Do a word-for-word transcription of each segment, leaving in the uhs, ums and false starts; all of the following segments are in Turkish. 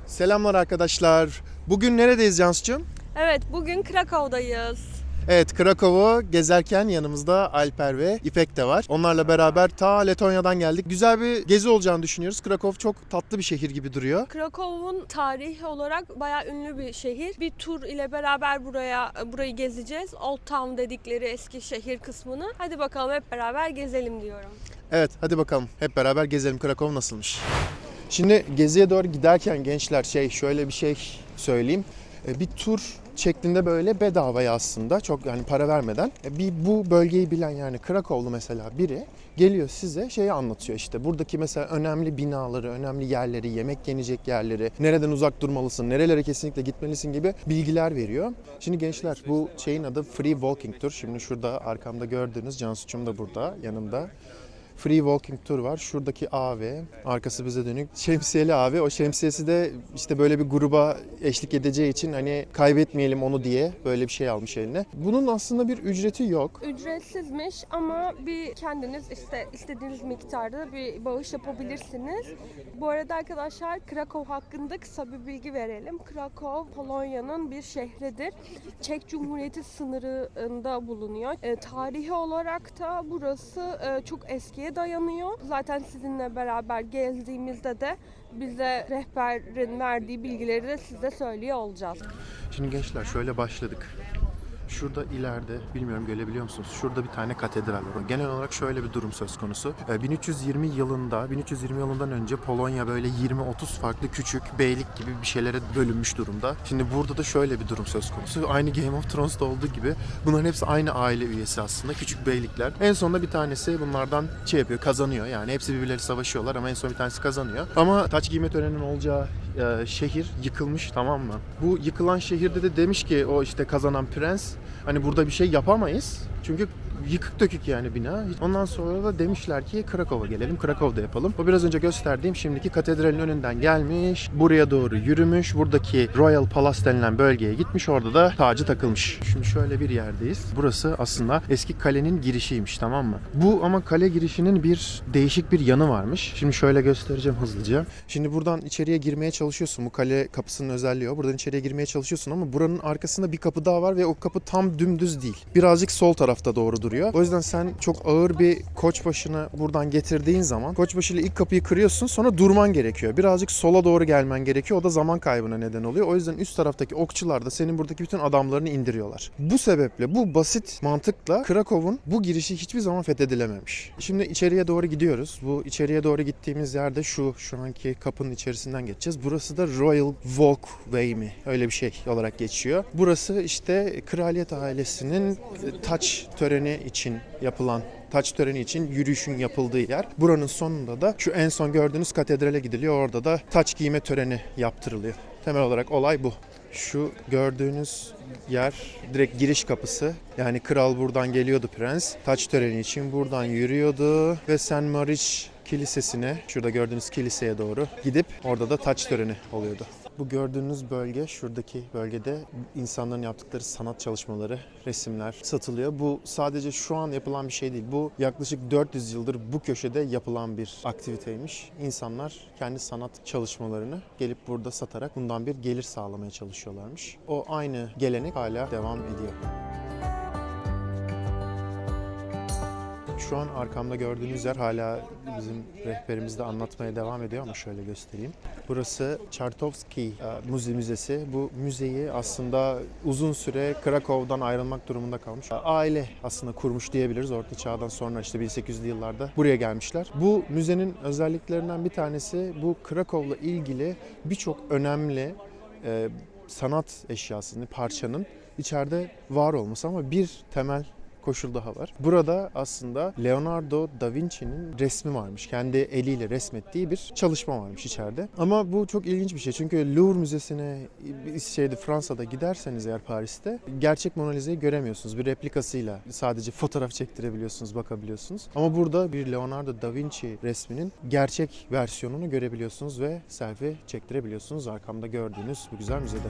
Selamlar arkadaşlar. Bugün neredeyiz Cansu'cum? Evet, bugün Krakow'dayız. Evet, Krakow'u gezerken yanımızda Alper ve İpek de var. Onlarla beraber ta Letonya'dan geldik. Güzel bir gezi olacağını düşünüyoruz. Krakow çok tatlı bir şehir gibi duruyor. Krakow'un tarihi olarak bayağı ünlü bir şehir. Bir tur ile beraber buraya burayı gezeceğiz. Old Town dedikleri eski şehir kısmını. Hadi bakalım hep beraber gezelim diyorum. Evet, hadi bakalım hep beraber gezelim. Krakow nasılmış? Şimdi geziye doğru giderken gençler şey şöyle bir şey söyleyeyim. Bir tur şeklinde böyle bedavaya aslında çok yani para vermeden bir bu bölgeyi bilen yani Krakowlu mesela biri geliyor size şeyi anlatıyor işte buradaki mesela önemli binaları, önemli yerleri, yemek yenecek yerleri, nereden uzak durmalısın, nerelere kesinlikle gitmelisin gibi bilgiler veriyor. Şimdi gençler bu şeyin adı Free Walking Tour. Şimdi şurada arkamda gördüğünüz Cansu'cum da burada yanımda. Free Walking Tour var. Şuradaki A V, arkası bize dönük. Şemsiyeli A V. O şemsiyesi de işte böyle bir gruba eşlik edeceği için hani kaybetmeyelim onu diye böyle bir şey almış eline. Bunun aslında bir ücreti yok. Ücretsizmiş ama bir kendiniz işte istediğiniz miktarda bir bağış yapabilirsiniz. Bu arada arkadaşlar Krakow hakkında kısa bir bilgi verelim. Krakow Polonya'nın bir şehridir. Çek Cumhuriyeti sınırında bulunuyor. E, tarihi olarak da burası e, çok eskiye dayanıyor. Zaten sizinle beraber gezdiğimizde de bize rehberin verdiği bilgileri de size söylüyor olacağız. Şimdi gençler şöyle başladık. Şurada ileride, bilmiyorum görebiliyor musunuz? Şurada bir tane katedral var. Genel olarak şöyle bir durum söz konusu. bin üç yüz yirmi yılında, bin üç yüz yirmi yılından önce Polonya böyle yirmi otuz farklı küçük beylik gibi bir şeylere bölünmüş durumda. Şimdi burada da şöyle bir durum söz konusu. Aynı Game of Thrones'ta olduğu gibi bunların hepsi aynı aile üyesi aslında. Küçük beylikler. En sonunda bir tanesi bunlardan şey yapıyor, kazanıyor. Yani hepsi birbirleri savaşıyorlar ama en son bir tanesi kazanıyor. Ama taç giyme töreninin olacağı e, şehir yıkılmış, tamam mı? Bu yıkılan şehirde de demiş ki o işte kazanan prens, hani burada bir şey yapamayız. Çünkü yıkık dökük yani bina. Ondan sonra da demişler ki Krakow'a gelelim, Krakow'da yapalım. O biraz önce gösterdiğim şimdiki katedralin önünden gelmiş, buraya doğru yürümüş, buradaki Royal Palace denilen bölgeye gitmiş, orada da tacı takılmış. Şimdi şöyle bir yerdeyiz. Burası aslında eski kalenin girişiymiş, tamam mı? Bu ama kale girişinin bir değişik bir yanı varmış. Şimdi şöyle göstereceğim hızlıca. Şimdi buradan içeriye girmeye çalışıyorsun. Bu kale kapısının özelliği o. Buradan içeriye girmeye çalışıyorsun ama buranın arkasında bir kapı daha var ve o kapı tam dümdüz değil. Birazcık sol tarafta doğru duruyor. O yüzden sen çok ağır bir koçbaşını buradan getirdiğin zaman koçbaşıyla ilk kapıyı kırıyorsun, sonra durman gerekiyor. Birazcık sola doğru gelmen gerekiyor. O da zaman kaybına neden oluyor. O yüzden üst taraftaki okçular da senin buradaki bütün adamlarını indiriyorlar. Bu sebeple bu basit mantıkla Krakow'un bu girişi hiçbir zaman fethedilememiş. Şimdi içeriye doğru gidiyoruz. Bu içeriye doğru gittiğimiz yerde şu şu anki kapının içerisinden geçeceğiz. Burası da Royal Walkway mi? Öyle bir şey olarak geçiyor. Burası işte kraliyet ailesinin taç töreni için yapılan taç töreni için yürüyüşün yapıldığı yer. Buranın sonunda da şu en son gördüğünüz katedrale gidiliyor. Orada da taç giyme töreni yaptırılıyor. Temel olarak olay bu. Şu gördüğünüz yer direkt giriş kapısı. Yani kral buradan geliyordu, prens. Taç töreni için buradan yürüyordu ve Saint Mary's Kilisesi'ne, şurada gördüğünüz kiliseye doğru gidip orada da taç töreni oluyordu. Bu gördüğünüz bölge, şuradaki bölgede insanların yaptıkları sanat çalışmaları, resimler satılıyor. Bu sadece şu an yapılan bir şey değil. Bu yaklaşık dört yüz yıldır bu köşede yapılan bir aktiviteymiş. İnsanlar kendi sanat çalışmalarını gelip burada satarak bundan bir gelir sağlamaya çalışıyorlarmış. O aynı gelenek hala devam ediyor. Şu an arkamda gördüğünüz yer hala bizim rehberimiz de anlatmaya devam ediyor ama şöyle göstereyim. Burası Czartoryski Müze Müzesi. Bu müzeyi aslında uzun süre Krakow'dan ayrılmak durumunda kalmış. Aile aslında kurmuş diyebiliriz. Orta Çağ'dan sonra işte bin sekiz yüzlü yıllarda buraya gelmişler. Bu müzenin özelliklerinden bir tanesi bu Krakow'la ilgili birçok önemli e, sanat eşyasının, parçanın içeride var olması ama bir temel koşul daha var. Burada aslında Leonardo da Vinci'nin resmi varmış. Kendi eliyle resmettiği bir çalışma varmış içeride. Ama bu çok ilginç bir şey. Çünkü Louvre Müzesi'ne şeyde Fransa'da giderseniz eğer Paris'te gerçek Mona Lisa'yı göremiyorsunuz. Bir replikasıyla sadece fotoğraf çektirebiliyorsunuz, bakabiliyorsunuz. Ama burada bir Leonardo da Vinci resminin gerçek versiyonunu görebiliyorsunuz ve selfie çektirebiliyorsunuz arkamda gördüğünüz bu güzel müzede.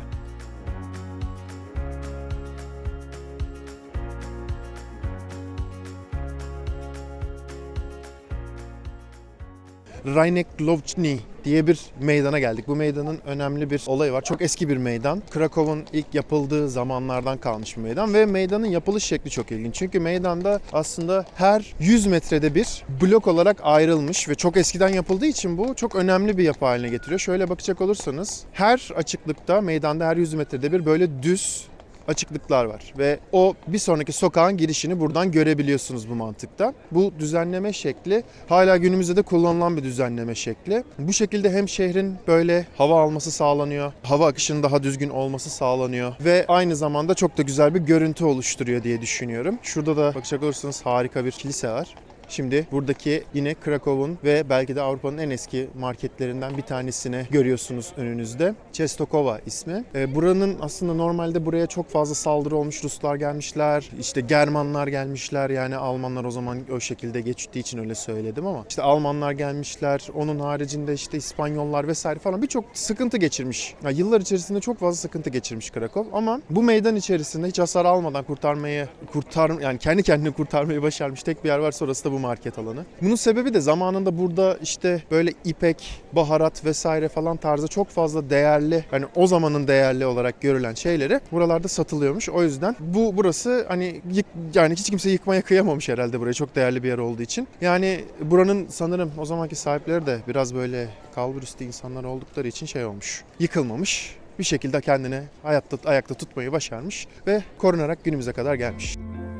Rajneklowny diye bir meydana geldik. Bu meydanın önemli bir olayı var. Çok eski bir meydan. Krakow'un ilk yapıldığı zamanlardan kalmış bir meydan ve meydanın yapılış şekli çok ilginç. Çünkü meydanda aslında her yüz metrede bir blok olarak ayrılmış ve çok eskiden yapıldığı için bu çok önemli bir yapı haline getiriyor. Şöyle bakacak olursanız her açıklıkta, meydanda her yüz metrede bir böyle düz açıklıklar var ve o bir sonraki sokağın girişini buradan görebiliyorsunuz bu mantıkta. Bu düzenleme şekli hala günümüzde de kullanılan bir düzenleme şekli. Bu şekilde hem şehrin böyle hava alması sağlanıyor, hava akışının daha düzgün olması sağlanıyor ve aynı zamanda çok da güzel bir görüntü oluşturuyor diye düşünüyorum. Şurada da bakacak olursanız harika bir kilise var. Şimdi buradaki yine Krakow'un ve belki de Avrupa'nın en eski marketlerinden bir tanesini görüyorsunuz önünüzde. Częstochowa ismi. E, buranın aslında normalde buraya çok fazla saldırı olmuş. Ruslar gelmişler, işte Germanlar gelmişler. Yani Almanlar o zaman o şekilde geçtiği için öyle söyledim ama. İşte Almanlar gelmişler. Onun haricinde işte İspanyollar vesaire falan birçok sıkıntı geçirmiş. Yani yıllar içerisinde çok fazla sıkıntı geçirmiş Krakow ama bu meydan içerisinde hiç hasar almadan kurtarmayı, kurtar yani kendi kendini kurtarmayı başarmış tek bir yer varsa orası da bu market alanı. Bunun sebebi de zamanında burada işte böyle ipek, baharat vesaire falan tarzı çok fazla değerli, hani o zamanın değerli olarak görülen şeyleri buralarda satılıyormuş. O yüzden bu burası hani yık, yani hiç kimse yıkmaya kıyamamış herhalde burayı, çok değerli bir yer olduğu için. Yani buranın sanırım o zamanki sahipleri de biraz böyle kalburüstü insanlar oldukları için şey olmuş. Yıkılmamış. Bir şekilde kendini ayakta, ayakta tutmayı başarmış ve korunarak günümüze kadar gelmiş.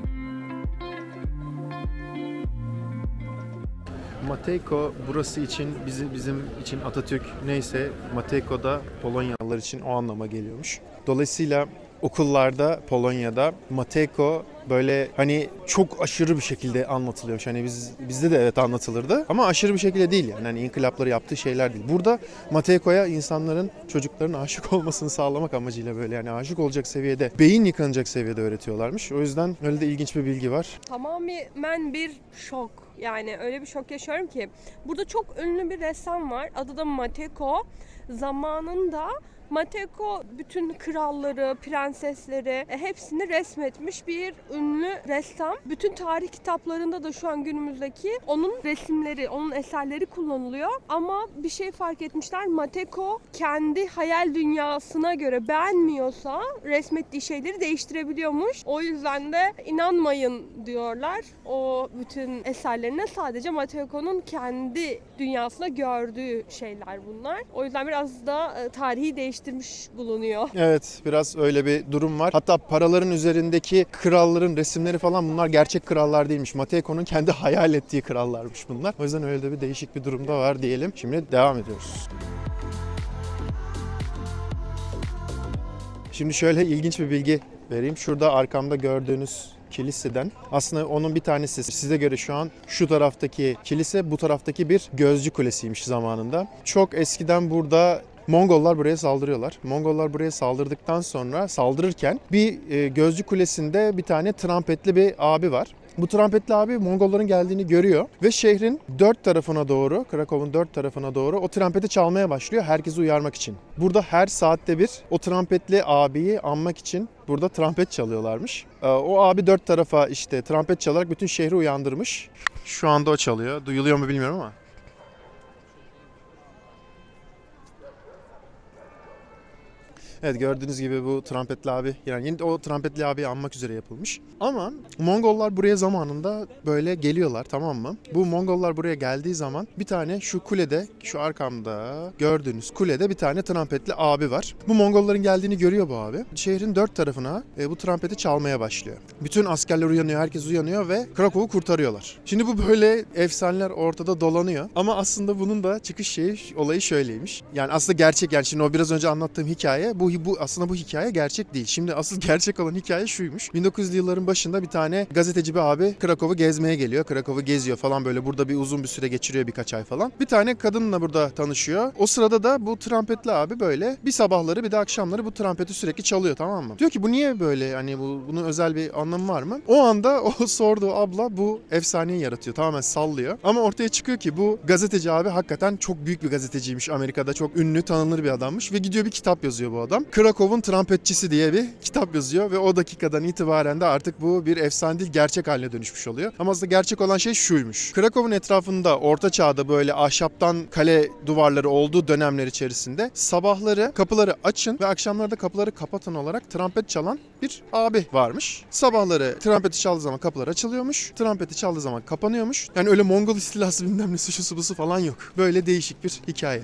Matejko burası için, bizim, bizim için Atatürk neyse Matejko da Polonyalılar için o anlama geliyormuş. Dolayısıyla okullarda Polonya'da Matejko böyle hani çok aşırı bir şekilde anlatılıyormuş. Hani biz bizde de evet anlatılırdı ama aşırı bir şekilde değil yani. Hani inkılapları yaptığı şeyler değil. Burada Matejko'ya insanların, çocukların aşık olmasını sağlamak amacıyla böyle yani aşık olacak seviyede, beyin yıkanacak seviyede öğretiyorlarmış. O yüzden öyle de ilginç bir bilgi var. Tamamen bir şok. Yani öyle bir şok yaşıyorum ki. Burada çok ünlü bir ressam var. Adı da Matejko. Zamanında Matejko bütün kralları, prensesleri hepsini resmetmiş bir ünlü ressam. Bütün tarih kitaplarında da şu an günümüzdeki onun resimleri, onun eserleri kullanılıyor. Ama bir şey fark etmişler. Matejko kendi hayal dünyasına göre beğenmiyorsa resmettiği şeyleri değiştirebiliyormuş. O yüzden de inanmayın diyorlar. O bütün eserlerine sadece Matejko'nun kendi dünyasında gördüğü şeyler bunlar. O yüzden biraz da tarihi değiştirmiş bulunuyor. Evet, biraz öyle bir durum var. Hatta paraların üzerindeki kralların resimleri falan bunlar gerçek krallar değilmiş. Matejko'nun kendi hayal ettiği krallarmış bunlar. O yüzden öyle de bir değişik bir durumda var diyelim. Şimdi devam ediyoruz. Şimdi şöyle ilginç bir bilgi vereyim. Şurada arkamda gördüğünüz kiliseden aslında onun bir tanesi, size göre şu an şu taraftaki kilise bu taraftaki bir gözcü kulesiymiş zamanında. Çok eskiden burada Mongollar buraya saldırıyorlar. Mongollar buraya saldırdıktan sonra saldırırken bir e, gözcü kulesinde bir tane trampetli bir abi var. Bu trampetli abi Mongolların geldiğini görüyor ve şehrin dört tarafına doğru, Krakow'un dört tarafına doğru o trampeti çalmaya başlıyor herkesi uyarmak için. Burada her saatte bir o trampetli abiyi anmak için burada trampet çalıyorlarmış. O abi dört tarafa işte trampet çalarak bütün şehri uyandırmış. Şu anda o çalıyor. Duyuluyor mu bilmiyorum ama. Evet, gördüğünüz gibi bu trampetli abi, yani yine o trampetli abiyi anmak üzere yapılmış. Ama Mongollar buraya zamanında böyle geliyorlar, tamam mı? Bu Mongollar buraya geldiği zaman bir tane şu kulede, şu arkamda gördüğünüz kulede bir tane trampetli abi var. Bu Mongolların geldiğini görüyor bu abi. Şehrin dört tarafına e, bu trampeti çalmaya başlıyor. Bütün askerler uyanıyor, herkes uyanıyor ve Krakow'u kurtarıyorlar. Şimdi bu böyle efsaneler ortada dolanıyor. Ama aslında bunun da çıkış şeyi, olayı şöyleymiş. Yani aslında gerçek, yani şimdi o biraz önce anlattığım hikaye, bu Bu, aslında bu hikaye gerçek değil. Şimdi asıl gerçek olan hikaye şuymuş. bin dokuz yüzlü yılların başında bir tane gazeteci bir abi Krakow'u gezmeye geliyor. Krakow'u geziyor falan böyle. Burada bir uzun bir süre geçiriyor, birkaç ay falan. Bir tane kadınla burada tanışıyor. O sırada da bu trampetli abi böyle bir sabahları bir de akşamları bu trampeti sürekli çalıyor, tamam mı? Diyor ki bu niye böyle, hani bu, bunun özel bir anlamı var mı? O anda o sorduğu abla bu efsaneyi yaratıyor. Tamamen sallıyor. Ama ortaya çıkıyor ki bu gazeteci abi hakikaten çok büyük bir gazeteciymiş. Amerika'da çok ünlü, tanınır bir adammış ve gidiyor bir kitap yazıyor bu adam. adam Krakow'un Trampetçisi diye bir kitap yazıyor ve o dakikadan itibaren de artık bu bir efsane değil, gerçek haline dönüşmüş oluyor. Ama aslında gerçek olan şey şuymuş. Krakow'un etrafında Orta Çağ'da böyle ahşaptan kale duvarları olduğu dönemler içerisinde sabahları kapıları açın ve akşamları da kapıları kapatın olarak trompet çalan bir abi varmış. Sabahları trompeti çaldığı zaman kapılar açılıyormuş. Trompeti çaldığı zaman kapanıyormuş. Yani öyle Mongol istilası bilmem nesi şusu busu falan yok. Böyle değişik bir hikaye.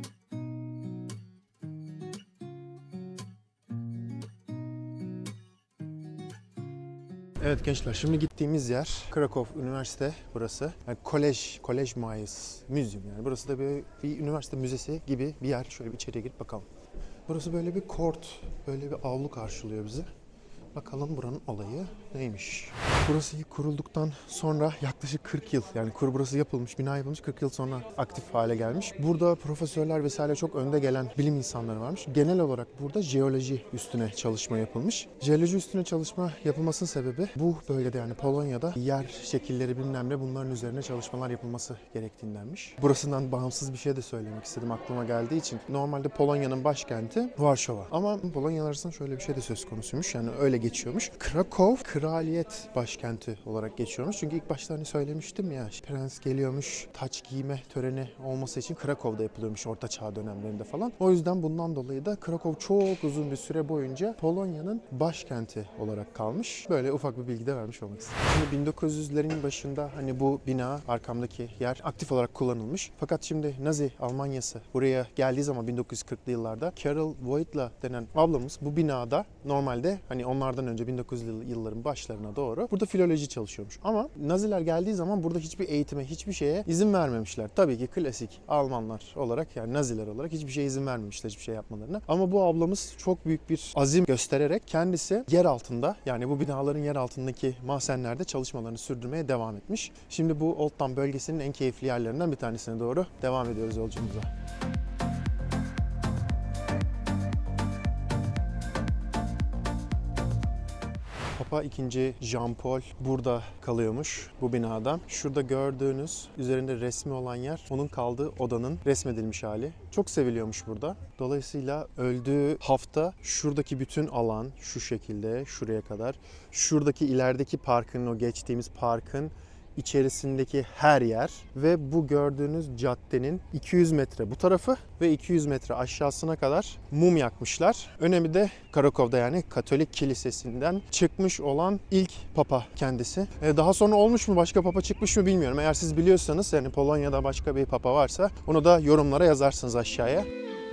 Evet gençler, şimdi gittiğimiz yer Krakow Üniversite burası. Yani kolej, kolej mayıs, müzyum yani. Burası da bir, bir üniversite müzesi gibi bir yer. Şöyle bir içeriye girip bakalım. Burası böyle bir court, böyle bir avlu karşılıyor bizi. Bakalım buranın olayı neymiş? Burası ilk kurulduktan sonra yaklaşık kırk yıl, yani kur burası yapılmış, bina yapılmış, kırk yıl sonra aktif hale gelmiş. Burada profesörler vesaire çok önde gelen bilim insanları varmış. Genel olarak burada jeoloji üstüne çalışma yapılmış. Jeoloji üstüne çalışma yapılmasının sebebi bu bölgede, yani Polonya'da yer şekilleri bilmem ne, bunların üzerine çalışmalar yapılması gerektiğindenmiş. Burasından bağımsız bir şey de söylemek istedim aklıma geldiği için. Normalde Polonya'nın başkenti Varşova. Ama Polonyalar arasında şöyle bir şey de söz konusuymuş. Yani öyle geçiyormuş. Krakow kraliyet başkenti olarak geçiyormuş. Çünkü ilk başta hani söylemiştim ya, prens geliyormuş, taç giyme töreni olması için Krakow'da yapılıyormuş Orta Çağ dönemlerinde falan. O yüzden bundan dolayı da Krakow çok uzun bir süre boyunca Polonya'nın başkenti olarak kalmış. Böyle ufak bir bilgi de vermiş olmak istedim. Şimdi bin dokuz yüzlerin başında hani bu bina, arkamdaki yer aktif olarak kullanılmış. Fakat şimdi Nazi Almanyası buraya geldiği zaman bin dokuz yüz kırklı yıllarda Karol Wojtyła denen ablamız bu binada normalde hani onlardan önce bin dokuz yüzlü yılların başlarına doğru burada filoloji çalışıyormuş. Ama Naziler geldiği zaman burada hiçbir eğitime, hiçbir şeye izin vermemişler. Tabii ki klasik Almanlar olarak, yani Naziler olarak hiçbir şeye izin vermemişler, hiçbir şey yapmalarına. Ama bu ablamız çok büyük bir azim göstererek kendisi yer altında, yani bu binaların yer altındaki mahzenlerde çalışmalarını sürdürmeye devam etmiş. Şimdi bu Old Town bölgesinin en keyifli yerlerinden bir tanesine doğru devam ediyoruz yolculuğumuza. Papa ikinci. Jean Paul burada kalıyormuş, bu binada. Şurada gördüğünüz üzerinde resmi olan yer onun kaldığı odanın resmedilmiş hali. Çok seviliyormuş burada. Dolayısıyla öldüğü hafta şuradaki bütün alan şu şekilde şuraya kadar, şuradaki ilerideki parkın, o geçtiğimiz parkın içerisindeki her yer ve bu gördüğünüz caddenin iki yüz metre bu tarafı ve iki yüz metre aşağısına kadar mum yakmışlar. Önemi de Krakow'da, yani Katolik Kilisesi'nden çıkmış olan ilk papa kendisi. Daha sonra olmuş mu, başka papa çıkmış mı bilmiyorum. Eğer siz biliyorsanız, yani Polonya'da başka bir papa varsa onu da yorumlara yazarsınız aşağıya.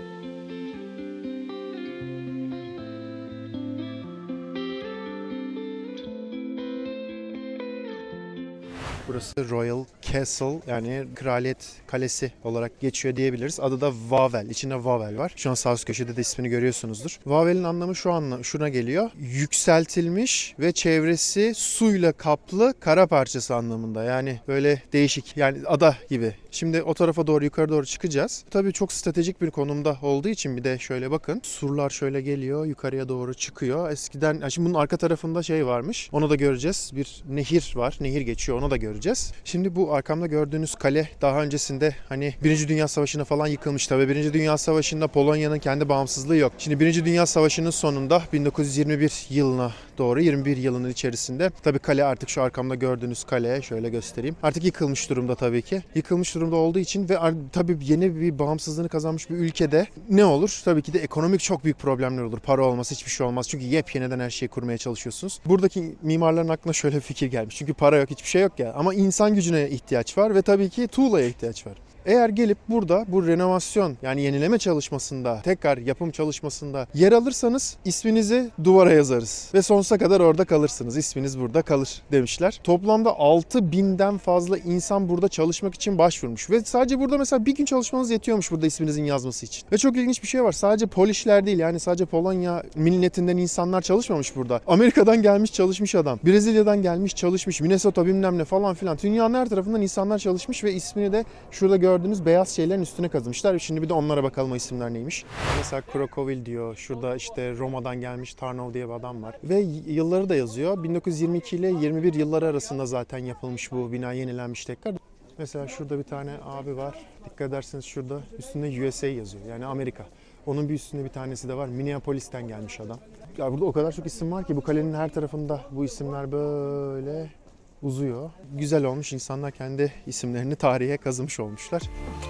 Burası Royal Castle, yani Kraliyet Kalesi olarak geçiyor diyebiliriz. Adı da Wawel. İçinde Wawel var. Şu an sağ üst köşede de ismini görüyorsunuzdur. Wawel'in anlamı şu anla, şuna geliyor. Yükseltilmiş ve çevresi suyla kaplı kara parçası anlamında. Yani böyle değişik, yani ada gibi. Şimdi o tarafa doğru, yukarı doğru çıkacağız. Tabii çok stratejik bir konumda olduğu için bir de şöyle bakın. Surlar şöyle geliyor, yukarıya doğru çıkıyor. Eskiden, yani şimdi bunun arka tarafında şey varmış. Onu da göreceğiz. Bir nehir var. Nehir geçiyor. Onu da göreceğiz. Şimdi bu arkamda gördüğünüz kale daha öncesinde hani Birinci Dünya Savaşı'na falan yıkılmış. Tabii Birinci Dünya Savaşı'nda Polonya'nın kendi bağımsızlığı yok. Şimdi Birinci Dünya Savaşı'nın sonunda bin dokuz yüz yirmi bir yılına doğru, yirmi bir yılının içerisinde tabii kale, artık şu arkamda gördüğünüz kale, şöyle göstereyim. Artık yıkılmış durumda tabii ki. Yıkılmış durumda olduğu için ve tabii yeni bir bağımsızlığını kazanmış bir ülkede ne olur? Tabii ki de ekonomik çok büyük problemler olur. Para olmaz, hiçbir şey olmaz. Çünkü yepyeniden her şeyi kurmaya çalışıyorsunuz. Buradaki mimarların aklına şöyle bir fikir gelmiş. Çünkü para yok, hiçbir şey yok ya. Ama insan gücüne ihtiyaç var ve tabii ki tuğlaya ihtiyaç var. Eğer gelip burada bu renovasyon, yani yenileme çalışmasında, tekrar yapım çalışmasında yer alırsanız isminizi duvara yazarız ve sonsuza kadar orada kalırsınız. İsminiz burada kalır demişler. Toplamda altı binden fazla insan burada çalışmak için başvurmuş ve sadece burada mesela bir gün çalışmanız yetiyormuş burada isminizin yazması için. Ve çok ilginç bir şey var. Sadece Polişler değil, yani sadece Polonya milletinden insanlar çalışmamış burada. Amerika'dan gelmiş çalışmış adam. Brezilya'dan gelmiş çalışmış. Minnesota bilmem ne falan filan. Dünyanın her tarafından insanlar çalışmış ve ismini de şurada gördüğünüz beyaz şeylerin üstüne kazımışlar. Şimdi bir de onlara bakalım o isimler neymiş. Mesela Krokowil diyor. Şurada işte Roma'dan gelmiş Tarnov diye bir adam var. Ve yılları da yazıyor. bin dokuz yüz yirmi iki ile yirmi bir yılları arasında zaten yapılmış bu bina, yenilenmiş tekrar. Mesela şurada bir tane abi var. Dikkat ederseniz şurada üstünde U S A yazıyor. Yani Amerika. Onun bir üstünde bir tanesi de var. Minneapolis'ten gelmiş adam. Ya burada o kadar çok isim var ki bu kalenin her tarafında bu isimler böyle uzuyor. Güzel olmuş. İnsanlar kendi isimlerini tarihe kazımış olmuşlar.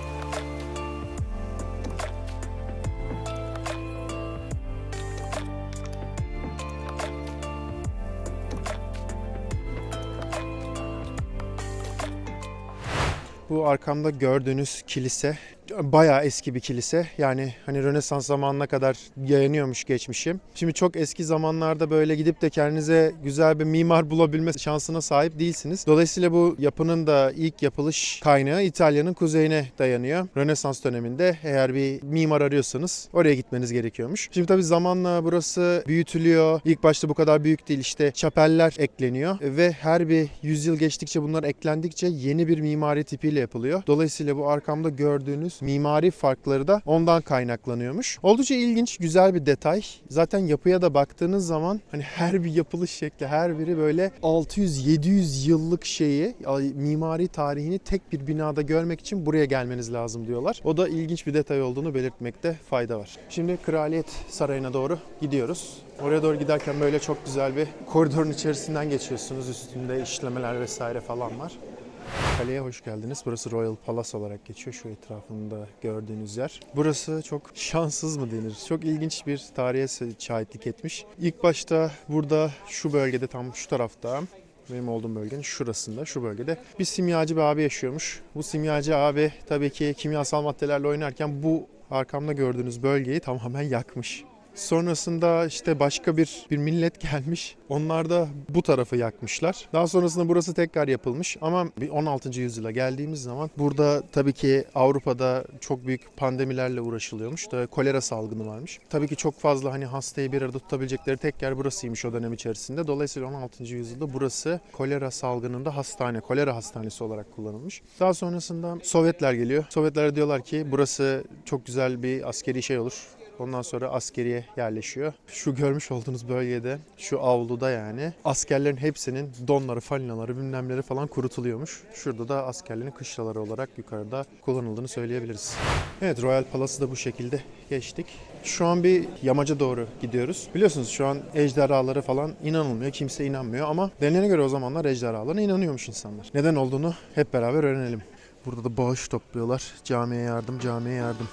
Bu arkamda gördüğünüz kilise bayağı eski bir kilise. Yani hani Rönesans zamanına kadar dayanıyormuş geçmişim. Şimdi çok eski zamanlarda böyle gidip de kendinize güzel bir mimar bulabilme şansına sahip değilsiniz. Dolayısıyla bu yapının da ilk yapılış kaynağı İtalya'nın kuzeyine dayanıyor. Rönesans döneminde eğer bir mimar arıyorsanız oraya gitmeniz gerekiyormuş. Şimdi tabii zamanla burası büyütülüyor. İlk başta bu kadar büyük değil, işte çapeller ekleniyor ve her bir yüzyıl geçtikçe bunlar eklendikçe yeni bir mimari tipiyle yapılıyor. Dolayısıyla bu arkamda gördüğünüz mimari farkları da ondan kaynaklanıyormuş. Oldukça ilginç, güzel bir detay. Zaten yapıya da baktığınız zaman hani her bir yapılış şekli, her biri böyle altı yüz yedi yüz yıllık şeyi, mimari tarihini tek bir binada görmek için buraya gelmeniz lazım diyorlar. O da ilginç bir detay olduğunu belirtmekte fayda var. Şimdi Kraliyet Sarayı'na doğru gidiyoruz. Oraya doğru giderken böyle çok güzel bir koridorun içerisinden geçiyorsunuz. Üstünde işlemeler vesaire falan var. Kaleye hoş geldiniz. Burası Royal Palace olarak geçiyor. Şu etrafında gördüğünüz yer. Burası çok şanssız mı denir? Çok ilginç bir tarihe şahitlik etmiş. İlk başta burada şu bölgede, tam şu tarafta, benim olduğum bölgenin şurasında, şu bölgede bir simyacı bir abi yaşıyormuş. Bu simyacı abi tabii ki kimyasal maddelerle oynarken bu arkamda gördüğünüz bölgeyi tamamen yakmış. Sonrasında işte başka bir bir millet gelmiş. Onlar da bu tarafı yakmışlar. Daha sonrasında burası tekrar yapılmış ama on altıncı yüzyıla geldiğimiz zaman burada tabii ki Avrupa'da çok büyük pandemilerle uğraşılıyormuş da kolera salgını varmış. Tabii ki çok fazla hani hastayı bir arada tutabilecekleri tek yer burasıymış o dönem içerisinde. Dolayısıyla on altıncı yüzyılda burası kolera salgınında hastane, kolera hastanesi olarak kullanılmış. Daha sonrasında Sovyetler geliyor. Sovyetler diyorlar ki burası çok güzel bir askeri şey olur. Ondan sonra askeriye yerleşiyor. Şu görmüş olduğunuz bölgede, şu avluda yani askerlerin hepsinin donları, falinaları, bilmemleri falan kurutuluyormuş. Şurada da askerlerin kışlaları olarak yukarıda kullanıldığını söyleyebiliriz. Evet, Royal Palace'ı da bu şekilde geçtik. Şu an bir yamaca doğru gidiyoruz. Biliyorsunuz şu an ejderhalara falan inanılmıyor. Kimse inanmıyor ama denene göre o zamanlar ejderhalara inanıyormuş insanlar. Neden olduğunu hep beraber öğrenelim. Burada da bağış topluyorlar. Camiye yardım, camiye yardım.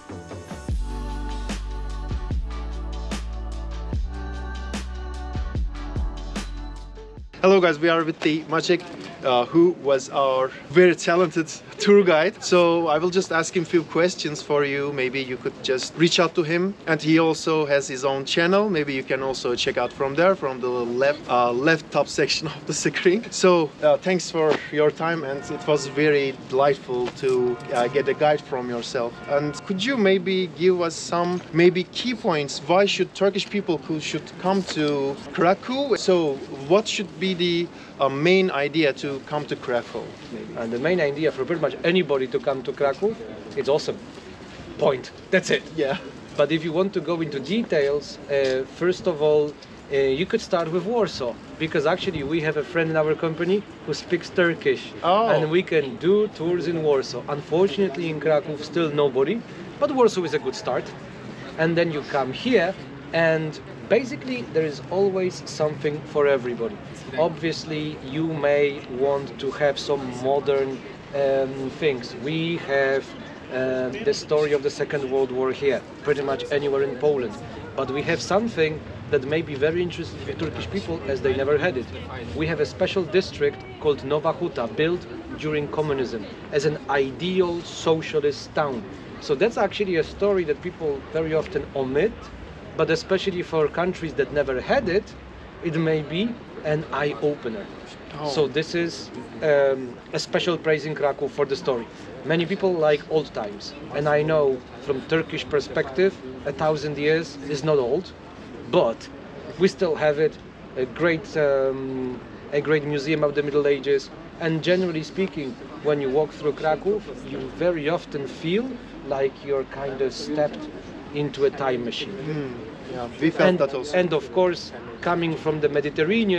Hello guys, we are with the Maciek, uh, who was our very talented tour guide. So I will just ask him a few questions for you. Maybe you could just reach out to him. And he also has his own channel. Maybe you can also check out from there, from the left, uh, left top section of the screen. So uh, thanks for your time, and it was very delightful to uh, get a guide from yourself. And could you maybe give us some maybe key points? Why should Turkish people who should come to Krakow? So what should be the uh, main idea to come to Krakow? Maybe? And the main idea for pretty much anybody to come to Krakow, it's awesome. Point. That's it. Yeah. But if you want to go into details, uh, first of all, uh, you could start with Warsaw, because actually we have a friend in our company who speaks Turkish, oh. and we can do tours in Warsaw. Unfortunately, in Krakow, still nobody, but Warsaw is a good start. And then you come here, and basically there is always something for everybody. Obviously, you may want to have some modern um, things. We have uh, the story of the Second World War here, pretty much anywhere in Poland. But we have something that may be very interesting for Turkish people, as they never had it. We have a special district called Nowa Huta, built during communism as an ideal socialist town. So that's actually a story that people very often omit, but especially for countries that never had it, it may be an eye-opener. Oh. So this is um, a special praise in Krakow for the story. Many people like old times, and I know from Turkish perspective, a thousand years is not old, but we still have it, a great, um, a great museum of the Middle Ages, and generally speaking, when you walk through Krakow, you very often feel like you're kind of stepped into a time machine. Mm, yeah, we felt and, that also. And of course, coming from the Mediterranean,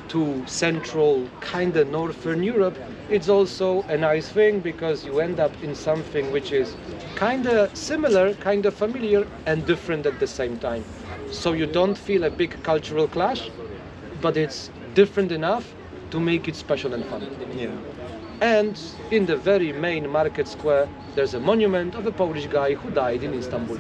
to Central, kind of Northern Europe, it's also a nice thing because you end up in something which is kind of similar, kind of familiar, and different at the same time. So you don't feel a big cultural clash, but it's different enough to make it special and fun. Yeah. And in the very main market square, there's a monument of a Polish guy who died in Istanbul.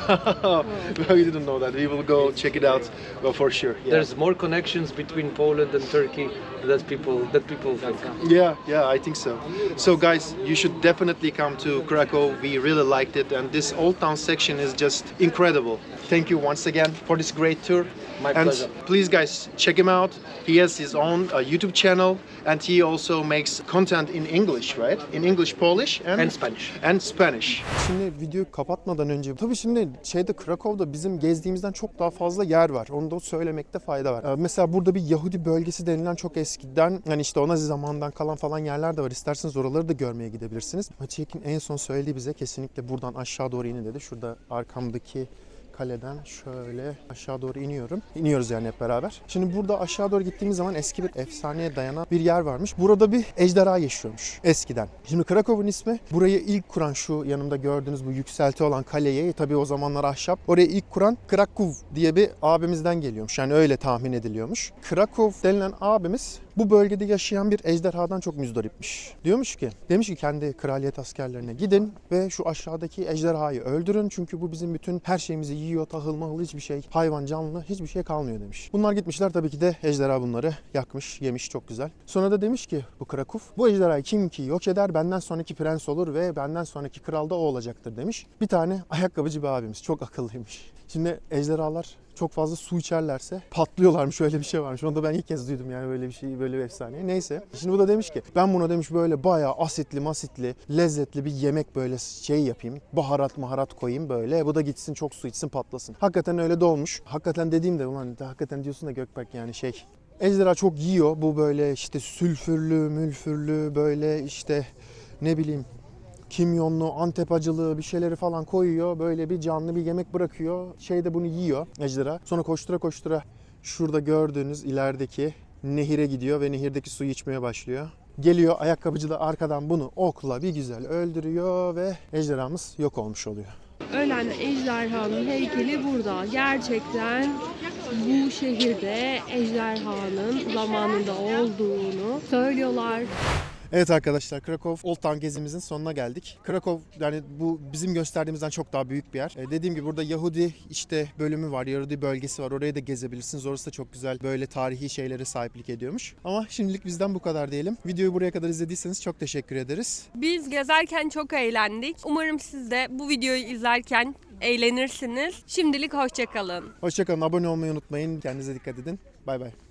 We didn't know that. We will go check it out, well, for sure. Yeah. There's more connections between Poland and Turkey that people that people think. Yeah, yeah, I think so. So guys, you should definitely come to Krakow. We really liked it, and this Old Town section is just incredible. Thank you once again for this great tour. My and pleasure. Please guys, check him out. He has his own uh, YouTube channel, and he also makes content in English, right? In English, Polish, and, And Spanish. And Spanish. Şimdi videoyu kapatmadan önce, tabii şimdi şeyde Krakow'da bizim gezdiğimizden çok daha fazla yer var. Onu da söylemekte fayda var. Ee, mesela burada bir Yahudi bölgesi denilen çok eskiden, hani işte o Nazi zamanından kalan falan yerler de var. İsterseniz oraları da görmeye gidebilirsiniz. Maciek'in en son söylediği bize kesinlikle buradan aşağı doğru inin dedi. Şurada arkamdaki kaleden şöyle aşağı doğru iniyorum. İniyoruz yani hep beraber. Şimdi burada aşağı doğru gittiğimiz zaman eski bir efsaneye dayanan bir yer varmış. Burada bir ejderha yaşıyormuş eskiden. Şimdi Krakow'un ismi, burayı ilk kuran, şu yanımda gördüğünüz bu yükselti olan kaleyi, tabii o zamanlar ahşap, orayı ilk kuran Kraków diye bir abimizden geliyormuş. Yani öyle tahmin ediliyormuş. Kraków denilen abimiz bu bölgede yaşayan bir ejderhadan çok müzdaripmiş. Diyormuş ki, demiş ki kendi kraliyet askerlerine gidin ve şu aşağıdaki ejderhayı öldürün. Çünkü bu bizim bütün her şeyimizi yiyor, tahıl mahıl hiçbir şey, hayvan canlı hiçbir şey kalmıyor demiş. Bunlar gitmişler, tabii ki de ejderha bunları yakmış, yemiş, çok güzel. Sonra da demiş ki bu Kraków, bu ejderhayı kim ki yok eder, benden sonraki prens olur ve benden sonraki kral da o olacaktır demiş. Bir tane ayakkabıcı bir abimiz, çok akıllıymış. Şimdi ejderhalar çok fazla su içerlerse patlıyorlarmış, öyle bir şey varmış. Onu da ben ilk kez duydum yani, böyle bir şey, böyle bir efsane. Neyse. Şimdi bu da demiş ki ben buna demiş böyle bayağı asitli masitli, lezzetli bir yemek böyle şey yapayım. Baharat maharat koyayım böyle. Bu da gitsin çok su içsin patlasın. Hakikaten öyle de olmuş. Hakikaten dediğimde ulan hakikaten diyorsun da Gökberk yani şey. Ejderha çok yiyor. Bu böyle işte sülfürlü, mülfürlü böyle işte ne bileyim kimyonlu, Antep acılı bir şeyleri falan koyuyor. Böyle bir canlı bir yemek bırakıyor. Şey de bunu yiyor ejderha. Sonra koştura koştura şurada gördüğünüz ilerideki nehire gidiyor ve nehirdeki suyu içmeye başlıyor. Geliyor ayakkabıcı da arkadan bunu okla bir güzel öldürüyor ve ejderhamız yok olmuş oluyor. Ölen ejderhanın heykeli burada. Gerçekten bu şehirde ejderhanın zamanında olduğunu söylüyorlar. Evet arkadaşlar, Krakow Old Town gezimizin sonuna geldik. Krakow yani bu bizim gösterdiğimizden çok daha büyük bir yer. Ee, dediğim gibi burada Yahudi işte bölümü var, Yahudi bölgesi var. Orayı da gezebilirsiniz. Orası da çok güzel böyle tarihi şeylere sahiplik ediyormuş. Ama şimdilik bizden bu kadar diyelim. Videoyu buraya kadar izlediyseniz çok teşekkür ederiz. Biz gezerken çok eğlendik. Umarım siz de bu videoyu izlerken eğlenirsiniz. Şimdilik hoşça kalın. Hoşçakalın, abone olmayı unutmayın. Kendinize dikkat edin. Bay bay.